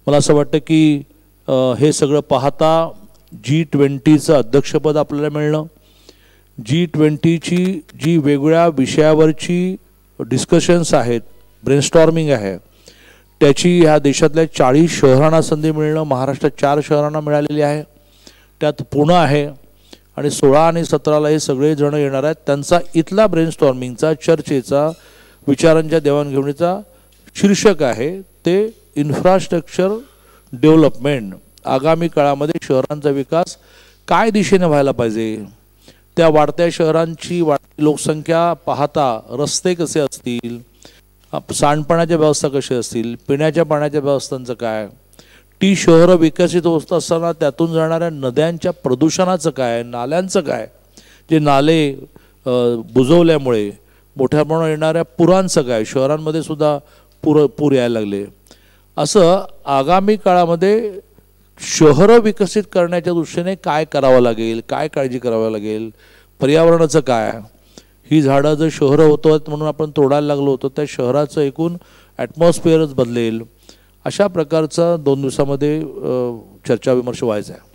मला असं वाटतं की हे सगळं पाहता G20चं अध्यक्षपद आपल्याला मिळणं, G20ची जी वेगवेगळ्या विषयावरची डिस्कशन्स आहेत, ब्रेनस्टॉर्मिंग आहे, त्याची ह्या देशातल्या 40 शहरांना संधी मिळणं, महाराष्ट्रात 4 शहरांना मिळालेली आहे, त्यात पुणे आहे आणि 16 आणि 17ला हे सगळे जण येणार आहेत. त्यांचा इथला ब्रेनस्टॉर्मिंगचा, चर्चेचा, विचारांच्या देवाणघेवाणीचा शीर्षक आहे ते इन्फ्रास्ट्रक्चर डेव्हलपमेंट. आगामी काळामध्ये शहरांचा विकास काय दिशेने व्हायला पाहिजे, त्या वाढत्या शहरांची वाढती लोकसंख्या पाहता रस्ते कसे असतील, सांडपाण्याच्या व्यवस्था कशी असतील, पिण्याच्या पाण्याच्या व्यवस्थांचं काय, ती शहरं विकसित होत असताना त्यातून जाणाऱ्या नद्यांच्या प्रदूषणाचं काय, नाल्यांचं काय, जे नाले बुजवल्यामुळे मोठ्या प्रमाणावर येणाऱ्या पुरांचं काय, शहरांमध्ये सुद्धा पूर यायला लागले. असं आगामी काळामध्ये शहरं विकसित करण्याच्या दृष्टीने काय करावं लागेल, काय काळजी करावी लागेल, पर्यावरणाचं काय, ही झाडं जर शहरं होतं म्हणून आपण तोडायला लागलो होतो त्या शहराचं एकूण ॲटमॉस्फिअरच बदलेल. अशा प्रकारचा 2 दिवसामध्ये चर्चा विमर्श व्हायचा आहे.